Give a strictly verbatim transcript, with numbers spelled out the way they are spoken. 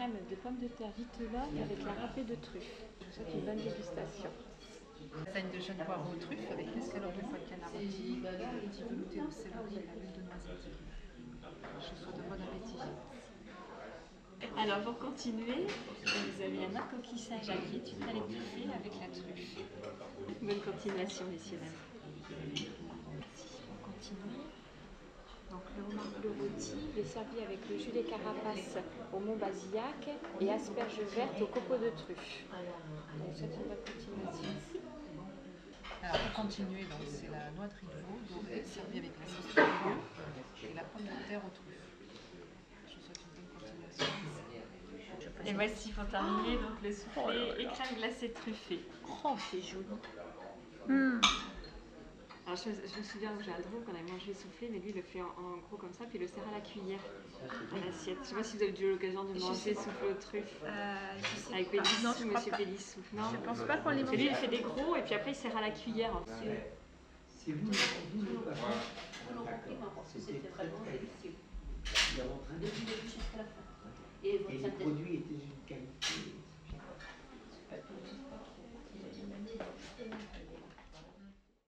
crème de pommes de terre vitellotte avec la râpée de truffe. Je vous souhaite une bonne dégustation. Lasagne de jeunes poireaux aux truffes avec l'escalope de foie de canard rôti, petit velouté au céleri et la huile de noisette. Je vous souhaite un bon appétit. Alors pour continuer, vous avez un autre coquille Saint-Jacques qui est une galette truffée avec la truffe. Bonne continuation, messieurs dames. Merci. On continue. Donc le homard bleu rôti, il est servi avec le jus des carapaces au mont Basillac et asperges vertes au copeaux de truffe. Donc c'est une bonne continuation. Alors pour continuer, c'est la noix de rivaux dorée servie avec la sauce piment et la pomme de terre aux truffes. Je vous souhaite une bonne continuation. Et voici pour terminer donc le soufflé oh là là. Et crème glacée truffée. Oh, c'est joli. Mmh. Alors je, je me souviens que j'ai un drôle qu'on avait mangé le soufflé, mais lui il le fait en, en gros comme ça, puis il le sert à la cuillère, à l'assiette. Je ne sais pas si vous avez eu l'occasion de manger le soufflé aux truffes euh, avec Pélissou, monsieur Pélissou. Non, je pense pas qu'on l'ait mangé. Lui il fait des gros et puis après il sert à la cuillère. C'est vous, vous le patron. Parce que c'était très bon, délicieux. Il est en train de début jusqu'à la fin. Et les produits étaient d'une qualité.